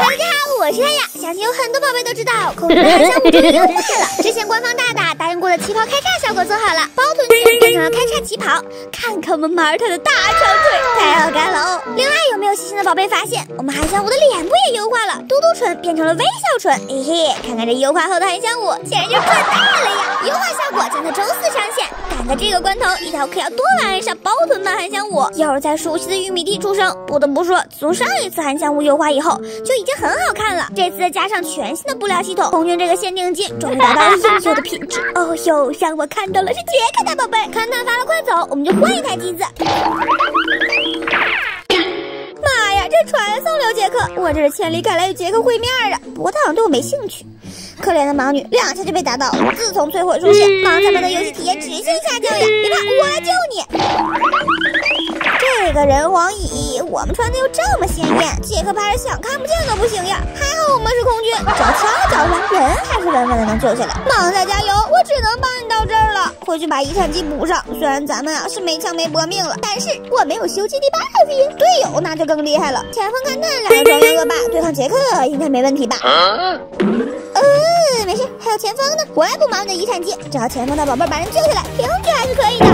大家好，我是太阳。相信有很多宝贝都知道，空军的韩香武终于又坏了。之前官方大大答应过的旗袍开叉效果做好了，包臀裙变成了开叉旗袍，看看我们马尔塔的大长腿，太好看了哦。另外，有没有细心的宝贝发现，我们韩香武的脸部也优化了，嘟嘟唇变成了微笑唇，嘿嘿，看看这优化后的韩香武，简直就赚大了呀！优化效果将在周4上线，赶在这个关头，一条可要多玩上包臀版韩香武，又是在熟悉的玉米地出生。不得不说，自从上一次韩香武优化以后，就已经很好看了。这次再加上全新的布料系统，空军这个限定机终于达到了优秀的品质。哦哟，让我看到了是杰克大宝贝，看他发了快走，我们就换一台机子。妈呀，这传送流杰克，我这是千里赶来与杰克会面啊！不过他好像对我没兴趣。可怜的盲女2下就被打倒了。自从摧毁出现，盲仔们的游戏体验直线下降呀！别怕，我来救你。这个人皇椅，我们穿的又这么鲜艳，杰克怕是想看不见都不行呀！还好我们是空军，只要敲一脚他，人还是稳稳的能救下来。盲仔加油，我只能帮你到这儿了。回去把遗产机补上。虽然咱们是没枪没搏命了，但是我没有修基地 buff， 队友那就更厉害了。前锋勘探2个专业恶霸对抗杰克应该没问题吧？没事，还有前锋呢，我来补盲你的遗产机，只要前锋的宝贝把人救下来，平局还是可以的。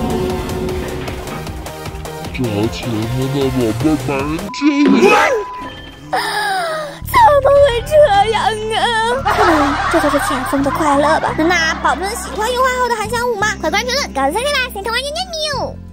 只要前锋的宝贝把人救下来， 怎么会这样啊？这就是前锋的快乐吧？那宝贝们喜欢优化后的韩香武吗？快关评论告诉3天啦，3天玩喵喵喵。